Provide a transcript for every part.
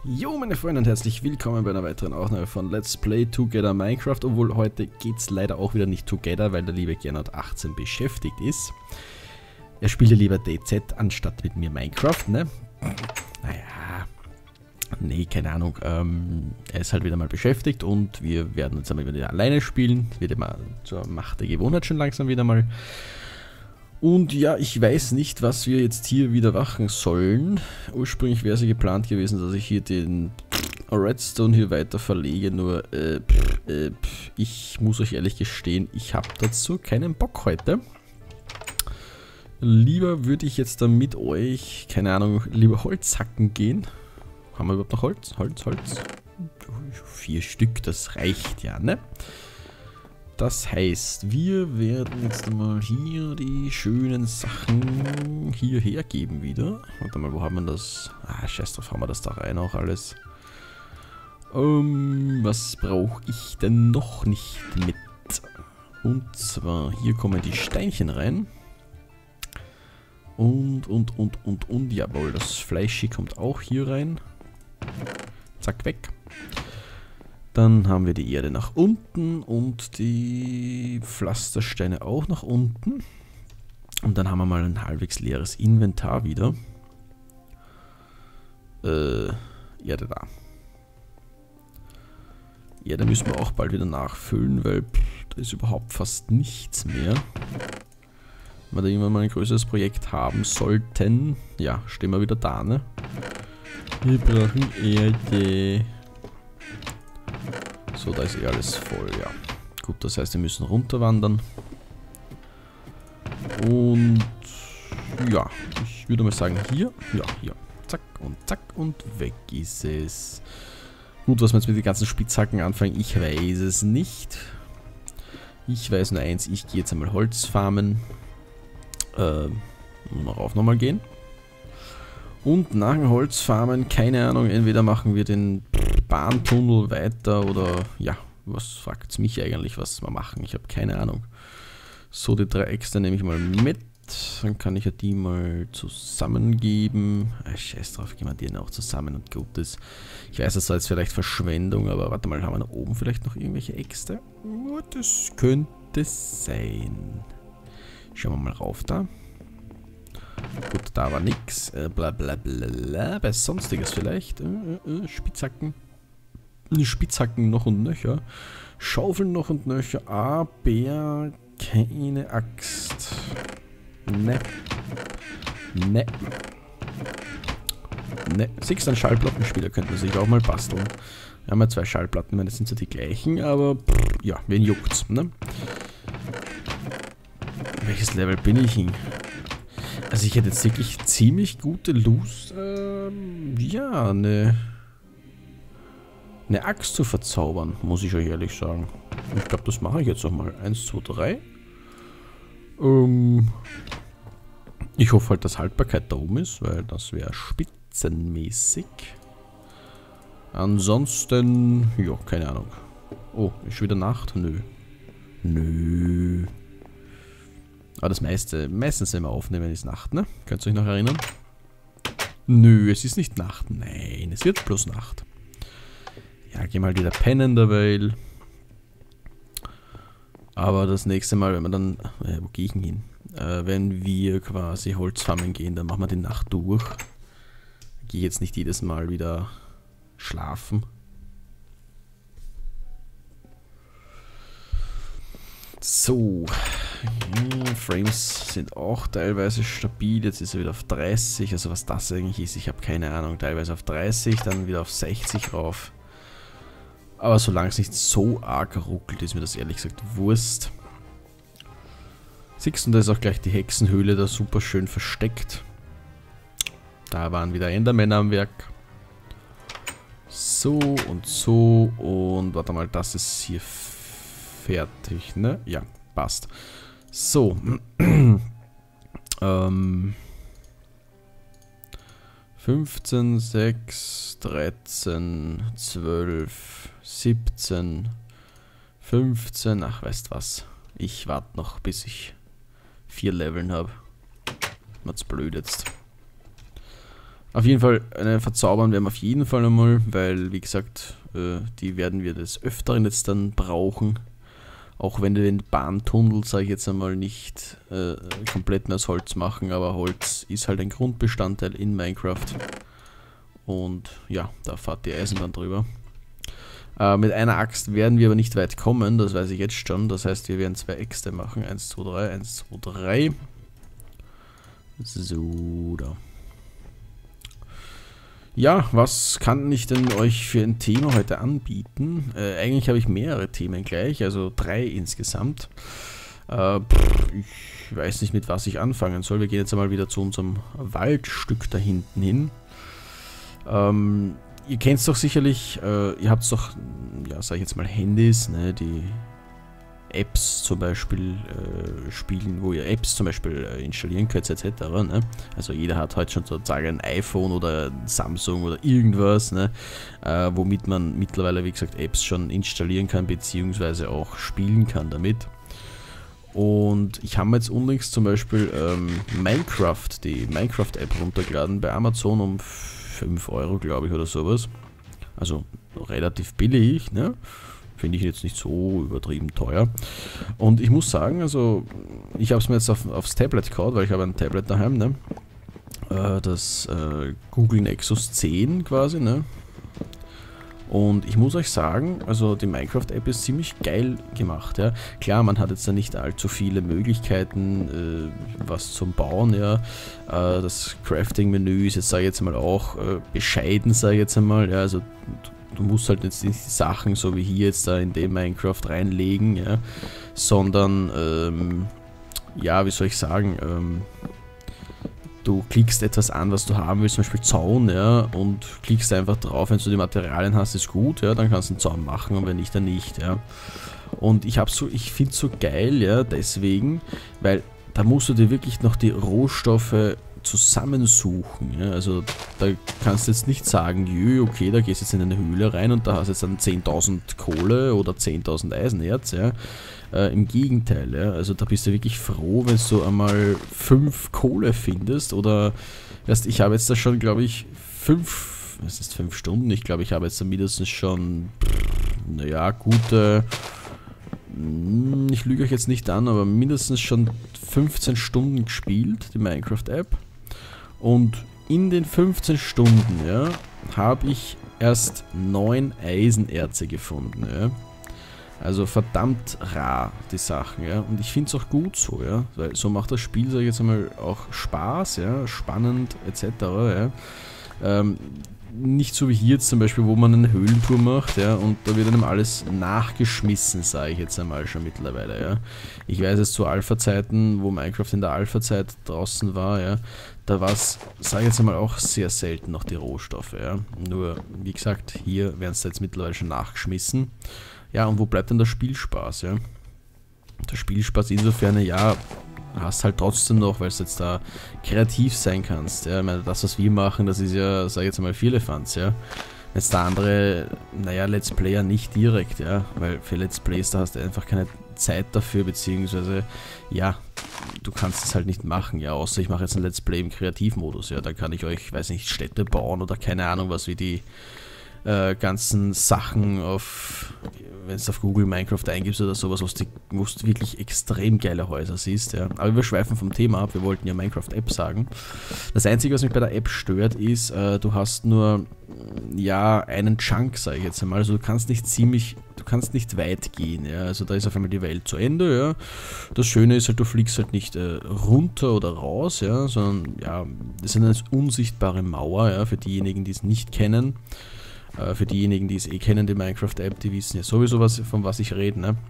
Jo, meine Freunde, und herzlich willkommen bei einer weiteren Aufnahme von Let's Play Together Minecraft. Obwohl heute geht's leider auch wieder nicht Together, weil der liebe Gernot 18 beschäftigt ist. Er spielt ja lieber DZ anstatt mit mir Minecraft, ne? Naja, nee, keine Ahnung. Er ist halt wieder mal beschäftigt und wir werden jetzt einmal wieder alleine spielen. Das wird immer zur Macht der Gewohnheit schon langsam wieder mal. Und ja, ich weiß nicht, was wir jetzt hier wieder machen sollen. Ursprünglich wäre es ja geplant gewesen, dass ich hier den Redstone hier weiter verlege, nur ich muss euch ehrlich gestehen, ich habe dazu keinen Bock heute. Lieber würde ich jetzt dann mit euch, keine Ahnung, lieber Holz hacken gehen. Haben wir überhaupt noch Holz? Holz. 4 Stück, das reicht ja, ne? Das heißt, wir werden jetzt mal hier die schönen Sachen hierher geben wieder. Warte mal, wo haben wir das? Ah, scheiß drauf, haben wir das da rein auch alles. Was brauche ich denn noch nicht mit? Und zwar, hier kommen die Steinchen rein. Und, jawohl, das Fleisch kommt auch hier rein. Zack, weg. Dann haben wir die Erde nach unten und die Pflastersteine auch nach unten. Und dann haben wir mal ein halbwegs leeres Inventar wieder. Erde da. Erde müssen wir auch bald wieder nachfüllen, weil da ist überhaupt fast nichts mehr. Wenn wir da irgendwann mal ein größeres Projekt haben sollten, ja, stehen wir wieder da, ne? Wir brauchen Erde. So, da ist eh alles voll, ja. Gut, das heißt, wir müssen runterwandern. Und ja, ich würde mal sagen, hier, ja, hier. Zack und weg ist es. Gut, was wir jetzt mit den ganzen Spitzhacken anfangen, ich weiß es nicht. Ich weiß nur eins, ich gehe jetzt einmal Holz farmen. Rauf nochmal gehen. Und nach dem Holzfarmen, keine Ahnung, entweder machen wir den Bahntunnel weiter oder, ja, was fragt mich eigentlich, was wir machen? Ich habe keine Ahnung. So, die 3 extra nehme ich mal mit. Dann kann ich ja die mal zusammengeben. Scheiß drauf, gehen wir die auch zusammen und gut ist. Ich weiß, das war jetzt vielleicht Verschwendung, aber warte mal, haben wir da oben vielleicht noch irgendwelche Äxte? Das könnte sein. Schauen wir mal rauf da. Gut, da war nix. Blablabla. Bei sonstiges vielleicht. Spitzhacken. Spitzhacken noch und nöcher. Schaufeln noch und nöcher. Aber keine Axt. Ne. 6 an Schallplattenspieler könnten wir sich auch mal basteln. Wir haben ja 2 Schallplatten, meine, das sind ja die gleichen, aber ja, wen juckt's, ne? Welches Level bin ich hin? Also ich hätte jetzt wirklich ziemlich gute Lust, ja, eine Axt zu verzaubern, muss ich euch ehrlich sagen. Ich glaube, das mache ich jetzt noch mal. 1, 2, 3. Ich hoffe halt, dass Haltbarkeit da oben ist, weil das wäre spitzenmäßig. Ansonsten, ja, keine Ahnung. Oh, ist schon wieder Nacht? Nö. Aber das meistens, wenn wir aufnehmen, ist Nacht, ne? Könnt ihr euch noch erinnern? Nö, es ist nicht Nacht. Nein, es wird bloß Nacht. Ja, geh mal wieder pennen derweil. Aber das nächste Mal, wenn wir dann... wo gehe ich denn hin? Wenn wir quasi Holz farmen gehen, dann machen wir die Nacht durch. Gehe jetzt nicht jedes Mal wieder schlafen. So, Frames sind auch teilweise stabil, jetzt ist er wieder auf 30, also was das eigentlich ist, ich habe keine Ahnung, teilweise auf 30, dann wieder auf 60 rauf. Aber solange es nicht so arg ruckelt, ist mir das ehrlich gesagt Wurst. Siehst du, da ist auch gleich die Hexenhöhle da super schön versteckt. Da waren wieder Endermänner am Werk. So und warte mal, das ist hier fertig, ne? Ja, passt. So. 15, 6, 13, 12, 17, 15. Ach, weißt was? Ich warte noch, bis ich 4 Leveln habe. Macht's blöd jetzt. Auf jeden Fall, eine verzaubern werden wir auf jeden Fall einmal, weil, wie gesagt, die werden wir des Öfteren jetzt dann brauchen. Auch wenn wir den Bahntunnel, sage ich jetzt einmal, nicht komplett aus Holz machen, aber Holz ist halt ein Grundbestandteil in Minecraft. Und ja, da fährt die Eisenbahn drüber. Mit einer Axt werden wir aber nicht weit kommen, das weiß ich jetzt schon. Das heißt, wir werden 2 Äxte machen. 1, 2, 3, 1, 2, 3. So, da. Ja, was kann ich denn euch für ein Thema heute anbieten? Eigentlich habe ich mehrere Themen gleich, also 3 insgesamt. Ich weiß nicht, mit was ich anfangen soll. Wir gehen jetzt einmal wieder zu unserem Waldstück da hinten hin. Ihr kennt es doch sicherlich, ihr habt doch, ja, sag ich jetzt mal, Handys, ne, die Apps zum Beispiel spielen, wo ihr Apps zum Beispiel installieren könnt, etc. Ne? Also jeder hat heute schon sozusagen ein iPhone oder ein Samsung oder irgendwas, ne? Womit man mittlerweile, wie gesagt, Apps schon installieren kann, beziehungsweise auch spielen kann damit. Und ich habe mir jetzt unlängst zum Beispiel Minecraft, die Minecraft-App runtergeladen bei Amazon um 5 Euro, glaube ich, oder sowas. Also relativ billig, ne? Finde ich jetzt nicht so übertrieben teuer. Und ich muss sagen, also ich habe es mir jetzt aufs Tablet gehauen, weil ich habe ein Tablet daheim, ne? Das Google Nexus 10 quasi, ne? Und ich muss euch sagen, also die Minecraft-App ist ziemlich geil gemacht, ja. Klar, man hat jetzt da nicht allzu viele Möglichkeiten, was zum Bauen, ja. Das Crafting-Menü ist jetzt, sage ich jetzt mal, auch bescheiden, sage ich jetzt einmal, ja. Also du musst halt jetzt nicht die Sachen, so wie hier jetzt da in dem Minecraft reinlegen, ja. Sondern, ja, wie soll ich sagen, du klickst etwas an, was du haben willst, zum Beispiel Zaun, ja, und klickst einfach drauf, wenn du die Materialien hast, ist gut, ja, dann kannst du einen Zaun machen und wenn nicht, dann nicht, ja. Und ich finde es so geil, ja, deswegen, weil da musst du dir wirklich noch die Rohstoffe zusammensuchen, ja, also da kannst du jetzt nicht sagen, jö, okay, da gehst du jetzt in eine Höhle rein und da hast du jetzt dann 10.000 Kohle oder 10.000 Eisenerz, ja. Im Gegenteil, ja, also da bist du wirklich froh, wenn du einmal 5 Kohle findest oder erst, ich habe jetzt da schon, glaube ich, 5 Stunden, ich glaube, ich habe jetzt da mindestens schon, naja, gute, ich lüge euch jetzt nicht an, aber mindestens schon 15 Stunden gespielt, die Minecraft-App, und in den 15 Stunden, ja, habe ich erst 9 Eisenerze gefunden, ja. Also verdammt rar, die Sachen, ja. Und ich finde es auch gut so, ja. Weil so macht das Spiel, sag ich jetzt einmal, auch Spaß, ja. Spannend, etc., ja. Nicht so wie hier jetzt zum Beispiel, wo man eine Höhlentour macht, ja. Und da wird einem alles nachgeschmissen, sage ich jetzt einmal schon mittlerweile, ja. Ich weiß es zu Alpha-Zeiten, wo Minecraft in der Alpha-Zeit draußen war, ja. Da war es, sage ich jetzt einmal, auch sehr selten noch die Rohstoffe, ja. Nur, wie gesagt, hier werden es jetzt mittlerweile schon nachgeschmissen. Ja, und wo bleibt denn der Spielspaß, ja? Der Spielspaß insofern, ja, hast halt trotzdem noch, weil du jetzt da kreativ sein kannst, ja. Ich meine, das, was wir machen, das ist ja, sag ich jetzt mal, Vierlefanz, ja. Jetzt der andere, naja, Let's Player nicht direkt, ja, weil für Let's Plays, da hast du einfach keine Zeit dafür, beziehungsweise, ja, du kannst es halt nicht machen, ja, außer ich mache jetzt ein Let's Play im Kreativmodus, ja, da kann ich euch, weiß nicht, Städte bauen oder keine Ahnung was, wie die ganzen Sachen auf, wenn es auf Google Minecraft eingibst oder sowas, wo du wirklich extrem geile Häuser siehst, ja. Aber wir schweifen vom Thema ab, wir wollten ja Minecraft-App sagen. Das Einzige, was mich bei der App stört, ist, du hast nur, ja, einen Chunk, sage ich jetzt einmal, also du kannst nicht weit gehen, ja, also da ist auf einmal die Welt zu Ende, ja. Das Schöne ist halt, du fliegst halt nicht runter oder raus, ja, sondern, ja, das ist eine unsichtbare Mauer, ja, für diejenigen, die es nicht kennen. Für diejenigen, die es eh kennen, die Minecraft-App, die wissen ja sowieso, von was ich rede, ne?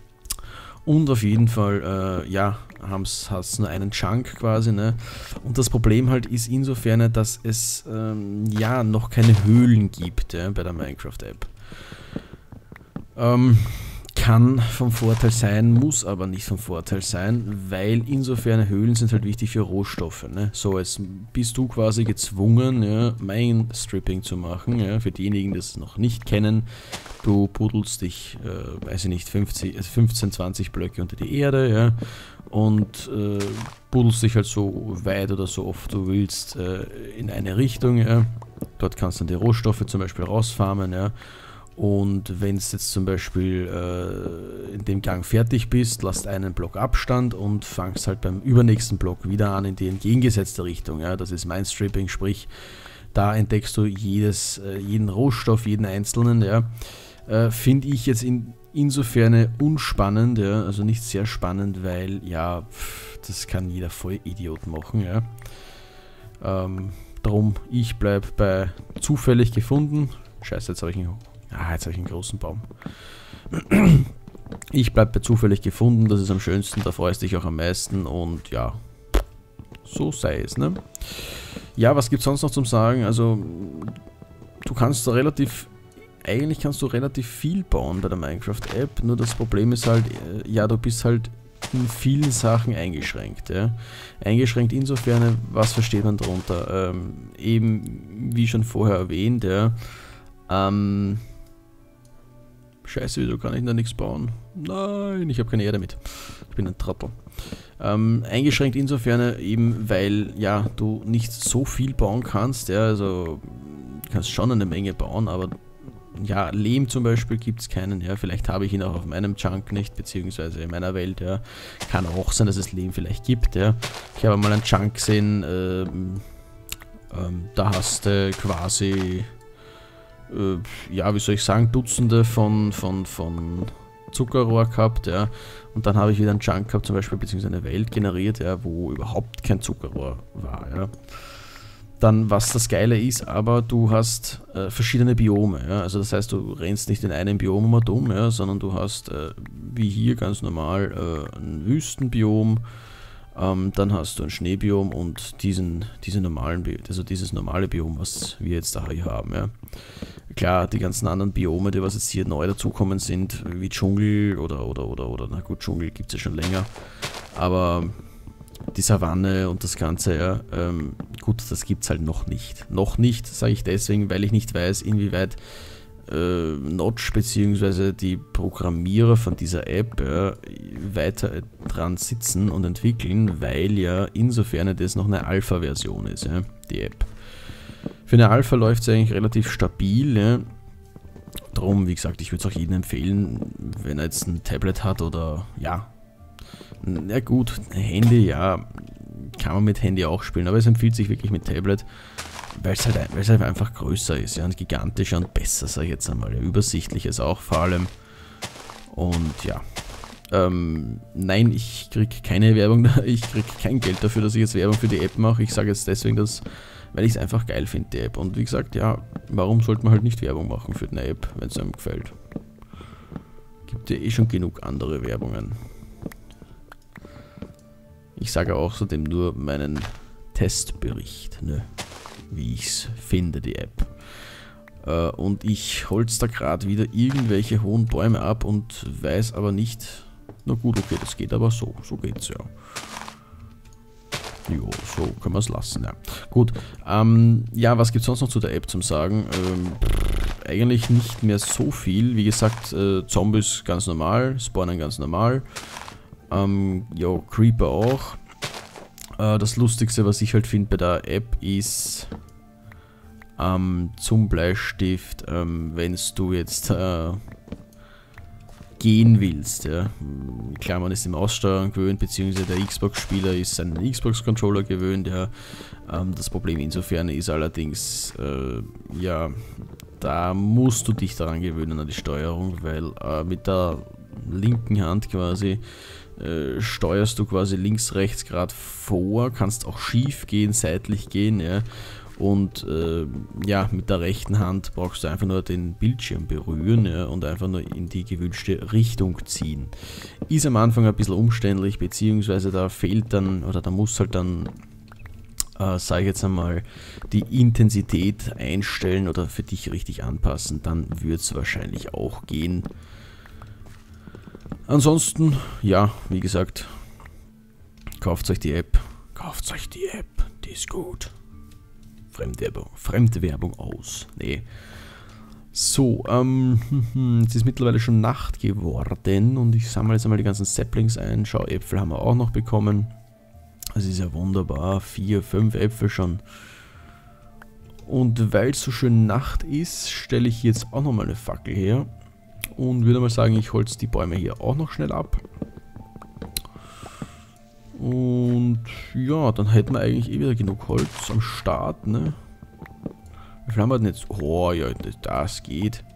Und auf jeden Fall, ja, hast nur einen Chunk quasi, ne? Und das Problem halt ist insofern, dass es, ja, noch keine Höhlen gibt, ja, bei der Minecraft-App. kann vom Vorteil sein, muss aber nicht vom Vorteil sein, weil insofern Höhlen sind halt wichtig für Rohstoffe. Ne? So, jetzt bist du quasi gezwungen, ja, Mine-Stripping zu machen. Ja? Für diejenigen, die es noch nicht kennen, du buddelst dich, weiß ich nicht, 15, 20 Blöcke unter die Erde, ja, und buddelst dich halt so weit oder so oft du willst in eine Richtung. Ja? Dort kannst du dann die Rohstoffe zum Beispiel rausfarmen, ja. Und wenn du jetzt zum Beispiel in dem Gang fertig bist, lasst einen Block Abstand und fangst halt beim übernächsten Block wieder an in die entgegengesetzte Richtung. Ja? Das ist Mine-Stripping, sprich, da entdeckst du jeden Rohstoff, jeden einzelnen. Ja? Finde ich jetzt insofern unspannend, ja? Also nicht sehr spannend, weil ja, das kann jeder Vollidiot machen. Ja? Darum, ich bleibe bei zufällig gefunden. Scheiße, jetzt habe ich einen großen Baum. Ich bleibe bei zufällig gefunden, das ist am schönsten, da freust du dich auch am meisten und ja, so sei es, ne? Ja, was gibt es sonst noch zum Sagen? Also, du kannst da eigentlich kannst du relativ viel bauen bei der Minecraft-App, nur das Problem ist halt, ja, du bist halt in vielen Sachen eingeschränkt, ja. Eingeschränkt insofern, was versteht man darunter? Eben, wie schon vorher erwähnt, ja, Scheiße, wieso kann ich da nichts bauen? Nein, ich habe keine Erde mit. Ich bin ein Trottel. Eingeschränkt insofern eben, weil ja, du nicht so viel bauen kannst. Ja, also du kannst schon eine Menge bauen, aber ja, Lehm zum Beispiel gibt es keinen. Ja, vielleicht habe ich ihn auch auf meinem Chunk nicht, beziehungsweise in meiner Welt. Ja, kann auch sein, dass es Lehm vielleicht gibt. Ja, ich habe mal einen Chunk gesehen. Da hast du quasi ja, wie soll ich sagen, Dutzende von Zuckerrohr gehabt, ja, und dann habe ich wieder einen Chunk gehabt, zum Beispiel, beziehungsweise eine Welt generiert, ja, wo überhaupt kein Zuckerrohr war, ja. Dann, was das Geile ist, aber du hast verschiedene Biome, ja, also das heißt, du rennst nicht in einem Biom immer dumm, ja, sondern du hast, wie hier ganz normal, ein Wüstenbiom, dann hast du ein Schneebiom und dieses normale Biom, was wir jetzt da hier haben, ja. Klar, die ganzen anderen Biome, die was jetzt hier neu dazukommen sind, wie Dschungel oder na gut, Dschungel gibt es ja schon länger, aber die Savanne und das Ganze, ja, gut, das gibt es halt noch nicht. Noch nicht, sage ich deswegen, weil ich nicht weiß, inwieweit Notch bzw. die Programmierer von dieser App weiter dran sitzen und entwickeln, weil ja insofern das noch eine Alpha-Version ist, ja, die App. Für eine Alpha läuft es eigentlich relativ stabil, ja. Darum, wie gesagt, ich würde es auch jedem empfehlen, wenn er jetzt ein Tablet hat oder ja, na gut, Handy, ja, kann man mit Handy auch spielen, aber es empfiehlt sich wirklich mit Tablet, weil es halt einfach größer ist, ja, und gigantischer und besser, sage ich jetzt einmal, ja, übersichtliches auch vor allem. Und ja, nein, ich kriege keine Werbung, ich kriege kein Geld dafür, dass ich jetzt Werbung für die App mache. Ich sage jetzt deswegen, weil ich es einfach geil finde, die App. Und wie gesagt, ja, warum sollte man halt nicht Werbung machen für eine App, wenn es einem gefällt? Gibt ja eh schon genug andere Werbungen. Ich sage außerdem nur meinen Testbericht, ne? Wie ich es finde, die App. Und ich holz da gerade wieder irgendwelche hohen Bäume ab und weiß aber nicht, na gut, okay, das geht aber so geht's ja. Jo, so können wir es lassen, ja. Gut, ja, was gibt es sonst noch zu der App zum Sagen? Eigentlich nicht mehr so viel. Wie gesagt, Zombies ganz normal, Spawnen ganz normal. Jo, Creeper auch. Das Lustigste, was ich halt finde bei der App, ist zum Bleistift, wenn du jetzt gehen willst. Ja. Klar, man ist im Aussteuern gewöhnt, beziehungsweise der Xbox-Spieler ist an den Xbox-Controller gewöhnt. Ja. Das Problem insofern ist allerdings, ja, da musst du dich daran gewöhnen an die Steuerung, weil mit der linken Hand quasi steuerst du quasi links, rechts gerade vor, kannst auch schief gehen, seitlich gehen, ja. Und ja, mit der rechten Hand brauchst du einfach nur den Bildschirm berühren, ja, und einfach nur in die gewünschte Richtung ziehen. Ist am Anfang ein bisschen umständlich, beziehungsweise da fehlt dann, oder da muss halt dann, sage ich jetzt einmal, die Intensität einstellen oder für dich richtig anpassen, dann wird es wahrscheinlich auch gehen. Ansonsten, ja, wie gesagt, kauft euch die App. Kauft euch die App, die ist gut. Fremdwerbung aus. Nee. So, es ist mittlerweile schon Nacht geworden und ich sammle jetzt einmal die ganzen Saplings ein. Schau, Äpfel haben wir auch noch bekommen. Das ist ja wunderbar. 4, 5 Äpfel schon. Und weil es so schön Nacht ist, stelle ich jetzt auch nochmal eine Fackel her. Und würde mal sagen, ich holze die Bäume hier auch noch schnell ab. Und ja, dann hätten wir eigentlich eh wieder genug Holz am Start, ne? Wie viel haben wir denn jetzt? Oh ja, das geht.